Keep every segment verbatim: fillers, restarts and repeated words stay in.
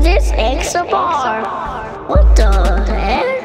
this X a bar? What the heck?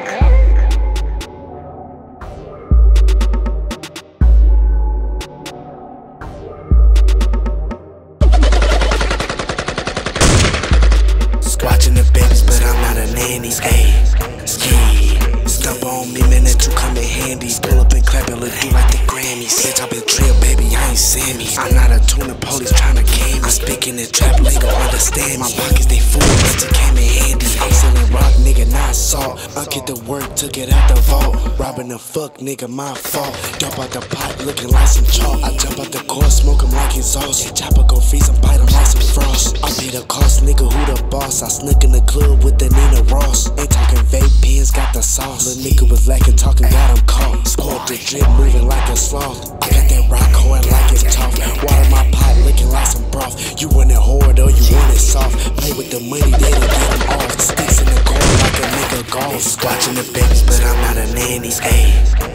Watching the babies, but I'm not a nanny. Ayy, ski. Step on me, man, that you come in handy. Pull up and clap and look through like the Grammys. Bitch, I been trail, baby, I ain't Sammy. I'm not a tuna police tryna can me. I speak in the trap lingo, understand. My pockets, they full, but you came in handy. I'm selling rock, nigga, not salt. I get to work, took it out the vault. Robbing the fuck, nigga, my fault. Jump out the pot, looking like some chalk. I jump out the car, smoke him like exhaust. Chopper go freeze him, bite him like some frost. I pay the cost, nigga, who the boss? I snuck in the club with the Nina Ross. Ain't talking vape pens, got the sauce. Little nigga was lacking, talking, got him caught. Squad the drip, moving like a sloth. I got that rock hard like it's tough. Water my pot, looking like some broth. You want it hard or you want it soft? Play with the money, they done get them off. Sticks in the corner like a nigga golf. Watching the babies, but I'm not a nanny. Ayy.